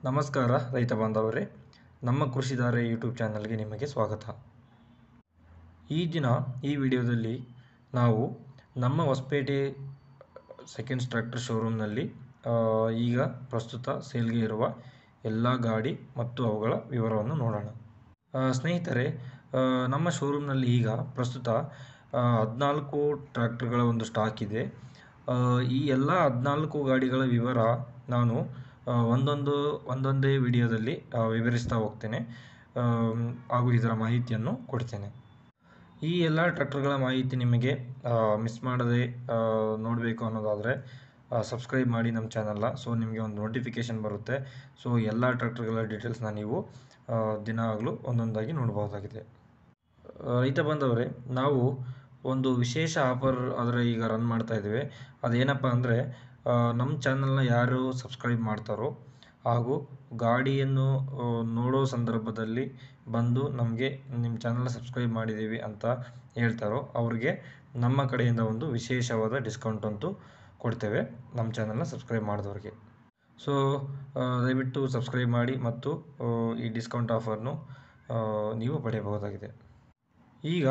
ನಮಸ್ಕಾರ ರೈತ ಬಾಂಧವರೇ, ನಮ್ಮ ಕೃಷಿಧಾರೆ ಯೂಟ್ಯೂಬ್ ಚಾನಲ್ಗೆ ನಿಮಗೆ ಸ್ವಾಗತ. ಈ ದಿನ ಈ ವಿಡಿಯೋದಲ್ಲಿ ನಾವು ನಮ್ಮ ಹೊಸಪೇಟೆ ಸೆಕೆಂಡ್ಸ್ ಟ್ರ್ಯಾಕ್ಟರ್ ಶೋರೂಮ್ನಲ್ಲಿ ಈಗ ಪ್ರಸ್ತುತ ಸೇಲ್ಗೆ ಇರುವ ಎಲ್ಲ ಗಾಡಿ ಮತ್ತು ಅವುಗಳ ವಿವರವನ್ನು ನೋಡೋಣ. ಸ್ನೇಹಿತರೆ, ನಮ್ಮ ಶೋರೂಮ್ನಲ್ಲಿ ಈಗ ಪ್ರಸ್ತುತ 14 ಟ್ರ್ಯಾಕ್ಟರ್ಗಳ ಒಂದು ಸ್ಟಾಕ್ ಇದೆ. ಈ ಎಲ್ಲ 14 ಗಾಡಿಗಳ ವಿವರ ನಾನು ಒಂದೊಂದೇ ವಿಡಿಯೋದಲ್ಲಿ ವಿವರಿಸ್ತಾ ಹೋಗ್ತೇನೆ ಹಾಗೂ ಇದರ ಮಾಹಿತಿಯನ್ನು ಕೊಡ್ತೇನೆ. ಈ ಎಲ್ಲ ಟ್ರ್ಯಾಕ್ಟರ್ಗಳ ಮಾಹಿತಿ ನಿಮಗೆ ಮಿಸ್ ಮಾಡದೆ ನೋಡಬೇಕು ಅನ್ನೋದಾದರೆ ಸಬ್ಸ್ಕ್ರೈಬ್ ಮಾಡಿ ನಮ್ಮ ಚಾನಲ್ನ. ಸೊ ನಿಮಗೆ ಒಂದು ನೋಟಿಫಿಕೇಷನ್ ಬರುತ್ತೆ. ಸೊ ಎಲ್ಲ ಟ್ರ್ಯಾಕ್ಟರ್ಗಳ ಡೀಟೇಲ್ಸ್ನ ನೀವು ದಿನಾಗಲೂ ಒಂದೊಂದಾಗಿ ನೋಡ್ಬೋದಾಗಿದೆ. ರೈತ ಬಾಂಧವರೇ, ನಾವು ಒಂದು ವಿಶೇಷ ಆಫರ್ ಆದರೆ ಈಗ ರನ್ ಮಾಡ್ತಾ ಇದ್ದೇವೆ. ಅದೇನಪ್ಪ ಅಂದರೆ, ನಮ್ಮ ಚಾನಲ್ನ ಯಾರು ಸಬ್ಸ್ಕ್ರೈಬ್ ಮಾಡ್ತಾರೋ ಹಾಗೂ ಗಾಡಿಯನ್ನು ನೋಡೋ ಸಂದರ್ಭದಲ್ಲಿ ಬಂದು ನಮಗೆ ನಿಮ್ಮ ಚಾನಲ್ನ ಸಬ್ಸ್ಕ್ರೈಬ್ ಮಾಡಿದ್ದೀವಿ ಅಂತ ಹೇಳ್ತಾರೋ ಅವ್ರಿಗೆ ನಮ್ಮ ಕಡೆಯಿಂದ ಒಂದು ವಿಶೇಷವಾದ ಡಿಸ್ಕೌಂಟ್ ಅಂತೂ ಕೊಡ್ತೇವೆ ನಮ್ಮ ಚಾನಲ್ನ ಸಬ್ಸ್ಕ್ರೈಬ್ ಮಾಡಿದವ್ರಿಗೆ. ಸೊ ದಯವಿಟ್ಟು ಸಬ್ಸ್ಕ್ರೈಬ್ ಮಾಡಿ ಮತ್ತು ಈ ಡಿಸ್ಕೌಂಟ್ ಆಫರ್ನು ನೀವು ಪಡೆಯಬಹುದಾಗಿದೆ. ಈಗ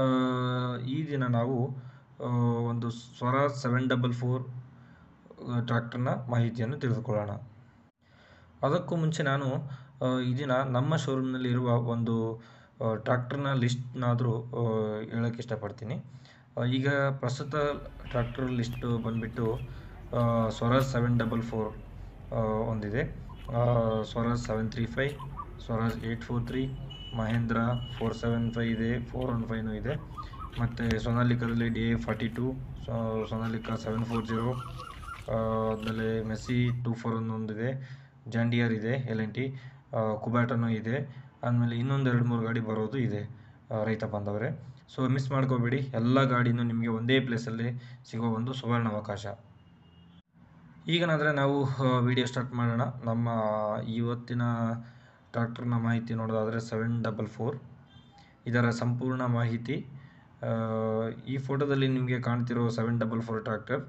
ಈ ದಿನ ನಾವು ಒಂದು ಸ್ವರಾಜ್ 744 ಟ್ರ್ಯಾಕ್ಟರ್ನ ಮಾಹಿತಿಯನ್ನು ತಿಳಿದುಕೊಳ್ಳೋಣ. ಅದಕ್ಕೂ ಮುಂಚೆ ನಾನು ಈ ದಿನ ನಮ್ಮ ಶೋರೂಮ್ನಲ್ಲಿ ಇರುವ ಒಂದು ಟ್ರ್ಯಾಕ್ಟರ್ನ ಲಿಸ್ಟ್ನಾದರೂ ಹೇಳೋಕ್ಕೆ ಇಷ್ಟಪಡ್ತೀನಿ. ಈಗ ಪ್ರಸ್ತುತ ಟ್ರ್ಯಾಕ್ಟರ್ ಲಿಸ್ಟ್ ಬಂದುಬಿಟ್ಟು ಸ್ವರಾಜ್ 744 ಒಂದಿದೆ, ಸ್ವರಾಜ್ 735, ಸ್ವರಾಜ್ 843, ಮಹೇಂದ್ರ 475 ಇದೆ, 415 ಇದೆ, ಮತ್ತು ಸೊನಾಲಿಕಾದಲ್ಲಿ DA42, ಸೊನಾಲಿಕಾ 740, ಆದಮೇಲೆ ಮೆಸ್ಸಿ 241 ಒಂದಿದೆ, ಜಾಂಡಿಯರ್ ಇದೆ, L&T, ಕುಬಾಟನೂ ಇದೆ, ಆದಮೇಲೆ ಇನ್ನೊಂದು 2-3 ಗಾಡಿ ಬರೋದು ಇದೆ ರೈತ ಬಾಂಧವರೇ. ಸೊ ಮಿಸ್ ಮಾಡ್ಕೋಬೇಡಿ, ಎಲ್ಲ ಗಾಡಿನೂ ನಿಮಗೆ ಒಂದೇ ಪ್ಲೇಸಲ್ಲಿ ಸಿಗೋ ಒಂದು ಸುವರ್ಣ ಅವಕಾಶ. ಈಗನಾದರೆ ನಾವು ವಿಡಿಯೋ ಸ್ಟಾರ್ಟ್ ಮಾಡೋಣ. ನಮ್ಮ ಇವತ್ತಿನ ಟ್ರ್ಯಾಕ್ಟರ್ನ ಮಾಹಿತಿ ನೋಡೋದಾದರೆ 744 ಇದರ ಸಂಪೂರ್ಣ ಮಾಹಿತಿ. ಈ ಫೋಟೋದಲ್ಲಿ ನಿಮಗೆ ಕಾಣ್ತಿರೋ 744 ಟ್ರ್ಯಾಕ್ಟರ್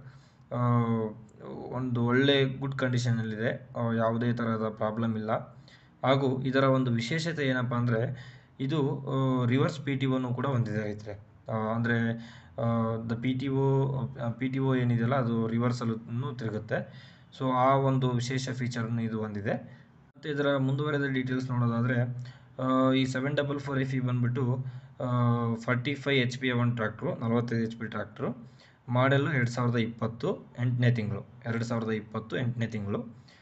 ಒಂದು ಒಳ್ಳೆ ಗುಡ್ ಕಂಡೀಷನಲ್ಲಿದೆ, ಯಾವುದೇ ಥರದ ಪ್ರಾಬ್ಲಮ್ ಇಲ್ಲ. ಹಾಗೂ ಇದರ ಒಂದು ವಿಶೇಷತೆ ಏನಪ್ಪ ಅಂದರೆ, ಇದು ರಿವರ್ಸ್ PTOನೂ ಕೂಡ ಹೊಂದಿದೆ ರೈತರೆ. ಅಂದರೆ ಪಿ ಟಿ ಒ ಏನಿದೆಯಲ್ಲ ಅದು ರಿವರ್ಸಲ್ಲೂ ತಿರುಗುತ್ತೆ. ಸೊ ಆ ಒಂದು ವಿಶೇಷ ಫೀಚರನ್ನು ಇದು ಹೊಂದಿದೆ. ಮತ್ತು ಇದರ ಮುಂದುವರೆದ ಡೀಟೇಲ್ಸ್ ನೋಡೋದಾದರೆ, ಈ 744 FE ಬಂದುಬಿಟ್ಟು 45 HP ಒಂದು ಟ್ರ್ಯಾಕ್ಟ್ರು, 45 HP ಟ್ರ್ಯಾಕ್ಟ್ರು, ಮಾಡೆಲ್ಲು 2020 8ನೇ ತಿಂಗಳು, 2020 8ನೇ ತಿಂಗಳು,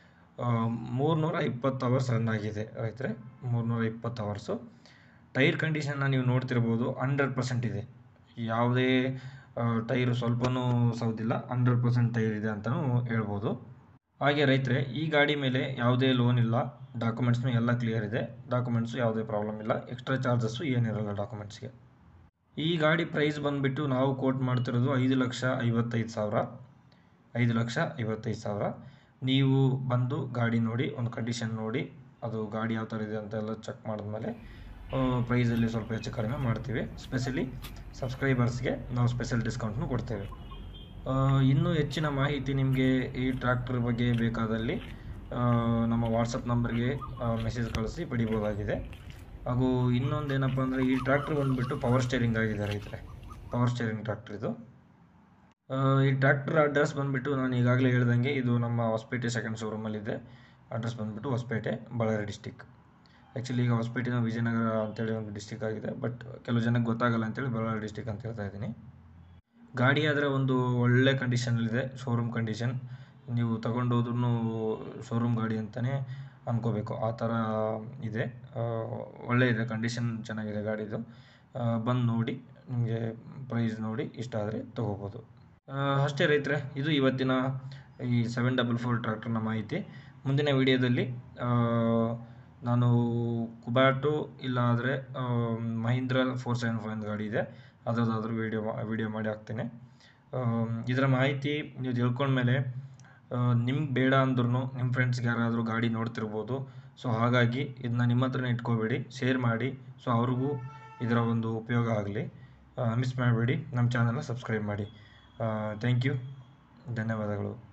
320 ಅವರ್ಸ್ ರನ್ ಆಗಿದೆ ರೈತರೆ, 320 ಅವರ್ಸು. ಟೈರ್ ಕಂಡೀಷನ್ನ ನೀವು ನೋಡ್ತಿರ್ಬೋದು, 100% ಇದೆ, ಯಾವುದೇ ಟೈರು ಸ್ವಲ್ಪನೂ ಸೌದಿಲ್ಲ, 100% ಟೈರ್ ಇದೆ ಅಂತಲೂ ಹೇಳ್ಬೋದು. ಹಾಗೆ ರೈತರೆ, ಈ ಗಾಡಿ ಮೇಲೆ ಯಾವುದೇ ಲೋನ್ ಇಲ್ಲ, ಡಾಕ್ಯುಮೆಂಟ್ಸ್ನು ಎಲ್ಲ ಕ್ಲಿಯರ್ ಇದೆ, ಡಾಕ್ಯುಮೆಂಟ್ಸು ಯಾವುದೇ ಪ್ರಾಬ್ಲಮ್ ಇಲ್ಲ, ಎಕ್ಸ್ಟ್ರಾ ಚಾರ್ಜಸ್ಸು ಏನಿರಲ್ಲ ಡಾಕ್ಯುಮೆಂಟ್ಸ್ಗೆ. ಈ ಗಾಡಿ ಪ್ರೈಸ್ ಬಂದುಬಿಟ್ಟು ನಾವು ಕೋಟ್ ಮಾಡ್ತಿರೋದು 5,55,000, 5,55,000. ನೀವು ಬಂದು ಗಾಡಿ ನೋಡಿ, ಒಂದು ಕಂಡೀಷನ್ ನೋಡಿ, ಅದು ಗಾಡಿ ಯಾವ ಥರ ಇದೆ ಅಂತೆಲ್ಲ ಚೆಕ್ ಮಾಡಿದ್ಮೇಲೆ ಪ್ರೈಸಲ್ಲಿ ಸ್ವಲ್ಪ ಹೆಚ್ಚು ಕಡಿಮೆ ಮಾಡ್ತೀವಿ. ಸ್ಪೆಷಲಿ ಸಬ್ಸ್ಕ್ರೈಬರ್ಸ್ಗೆ ನಾವು ಸ್ಪೆಷಲ್ ಡಿಸ್ಕೌಂಟ್ನು ಕೊಡ್ತೇವೆ. ಇನ್ನೂ ಹೆಚ್ಚಿನ ಮಾಹಿತಿ ನಿಮಗೆ ಈ ಟ್ರ್ಯಾಕ್ಟರ್ ಬಗ್ಗೆ ಬೇಕಾದಲ್ಲಿ ನಮ್ಮ ವಾಟ್ಸಪ್ ನಂಬರ್ಗೆ ಮೆಸೇಜ್ ಕಳಿಸಿ ಪಡಿಬೋದಾಗಿದೆ. ಹಾಗೂ ಇನ್ನೊಂದು ಏನಪ್ಪ ಅಂದರೆ, ಈ ಟ್ರ್ಯಾಕ್ಟರ್ ಬಂದುಬಿಟ್ಟು ಪವರ್ ಸ್ಟೇರಿಂಗ್ ಆಗಿದೆ ರೈತರೆ, ಪವರ್ ಸ್ಟೇರಿಂಗ್ ಟ್ರ್ಯಾಕ್ಟರ್ ಇದು. ಈ ಟ್ರ್ಯಾಕ್ಟರ್ ಅಡ್ರೆಸ್ ಬಂದುಬಿಟ್ಟು ನಾನು ಈಗಾಗಲೇ ಹೇಳ್ದಂಗೆ ಇದು ನಮ್ಮ ಹೊಸಪೇಟೆ ಸೆಕೆಂಡ್ ಶೋರೂಮಲ್ಲಿದೆ. ಅಡ್ರೆಸ್ ಬಂದುಬಿಟ್ಟು ಹೊಸಪೇಟೆ, ಬಳ್ಳಾರಿ ಡಿಸ್ಟಿಕ್. ಆ್ಯಕ್ಚುಲಿ ಈಗ ಹೊಸಪೇಟೆನ ವಿಜಯನಗರ ಅಂತೇಳಿ ಒಂದು ಡಿಸ್ಟಿಕ್ ಆಗಿದೆ, ಬಟ್ ಕೆಲವು ಜನಕ್ಕೆ ಗೊತ್ತಾಗಲ್ಲ ಅಂತೇಳಿ ಬಳ್ಳಾರಿ ಡಿಸ್ಟಿಕ್ ಅಂತ ಹೇಳ್ತಾ ಇದ್ದೀನಿ. ಗಾಡಿ ಆದರೆ ಒಂದು ಒಳ್ಳೆ ಕಂಡೀಷನಲ್ಲಿದೆ, ಶೋರೂಮ್ ಕಂಡೀಷನ್. ನೀವು ತಗೊಂಡೋದ್ರೂ ಶೋರೂಮ್ ಗಾಡಿ ಅಂತಲೇ ಅಂದ್ಕೋಬೇಕು, ಆ ಥರ ಇದೆ. ಒಳ್ಳೆ ಇದೆ, ಕಂಡೀಷನ್ ಚೆನ್ನಾಗಿದೆ ಗಾಡಿದು. ಬಂದು ನೋಡಿ, ನಿಮಗೆ ಪ್ರೈಸ್ ನೋಡಿ ಇಷ್ಟ ಆದರೆ ತೊಗೋಬೋದು. ಅಷ್ಟೇ ರೈತರೆ, ಇದು ಇವತ್ತಿನ ಈ 744 ಟ್ರ್ಯಾಕ್ಟರ್ನ ಮಾಹಿತಿ. ಮುಂದಿನ ವಿಡಿಯೋದಲ್ಲಿ ನಾನು ಕುಬಾಟು ಇಲ್ಲ ಆದರೆ ಮಹೀಂದ್ರ 475 ಗಾಡಿ ಇದೆ, ಅದರದಾದರೂ ವಿಡಿಯೋ ಮಾಡಿ ಹಾಕ್ತೇನೆ. ಇದರ ಮಾಹಿತಿ ನೀವು ತಿಳ್ಕೊಂಡ್ಮೇಲೆ ನಿಮ್ಗೆ ಬೇಡ ಅಂದ್ರೂ ನಿಮ್ಮ ಫ್ರೆಂಡ್ಸ್ಗೆ ಯಾರಾದರೂ ಗಾಡಿ ನೋಡ್ತಿರ್ಬೋದು. ಸೊ ಹಾಗಾಗಿ ಇದನ್ನ ನಿಮ್ಮ ಹತ್ರನೇ ಇಟ್ಕೋಬೇಡಿ, ಶೇರ್ ಮಾಡಿ, ಸೊ ಅವ್ರಿಗೂ ಇದರ ಒಂದು ಉಪಯೋಗ ಆಗಲಿ. ಮಿಸ್ ಮಾಡಬೇಡಿ, ನಮ್ಮ ಚಾನಲ್ನ ಸಬ್ಸ್ಕ್ರೈಬ್ ಮಾಡಿ. ಥ್ಯಾಂಕ್ ಯು, ಧನ್ಯವಾದಗಳು.